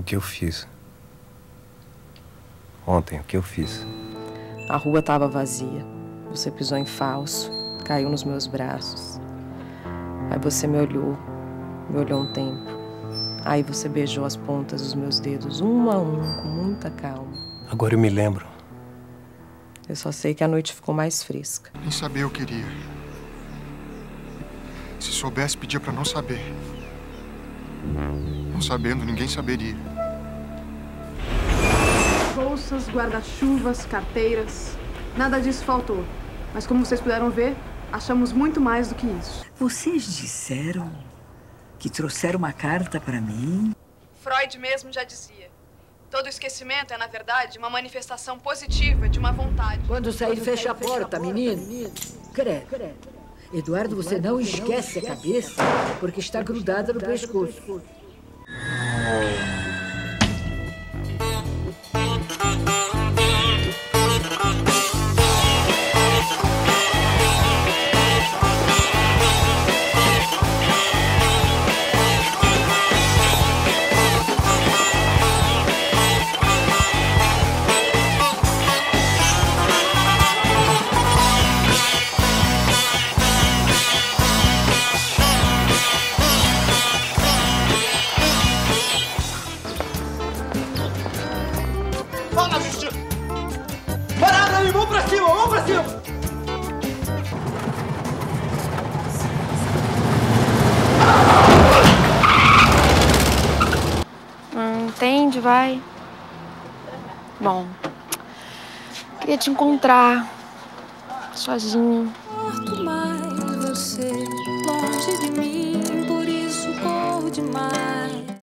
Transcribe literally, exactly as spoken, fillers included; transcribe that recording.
O que eu fiz? Ontem, o que eu fiz? A rua estava vazia. Você pisou em falso, caiu nos meus braços. Aí você me olhou, me olhou um tempo. Aí você beijou as pontas dos meus dedos, um a um, com muita calma. Agora eu me lembro. Eu só sei que a noite ficou mais fresca. Nem saber eu queria. Se soubesse, pedia pra não saber. Não sabendo, ninguém saberia. Bolsas, guarda-chuvas, carteiras. Nada disso faltou. Mas como vocês puderam ver, achamos muito mais do que isso. Vocês disseram que trouxeram uma carta para mim? Freud mesmo já dizia. Todo esquecimento é, na verdade, uma manifestação positiva de uma vontade. Quando sair, fecha a porta, menino. Credo. Eduardo, você não esquece a cabeça porque está grudada no pescoço. Fala, Justiça! Parada aí, vamos pra cima, vamos pra cima! Hum, entende, vai. Bom, queria te encontrar sozinho. Importo mais você longe de mim, por isso corro demais.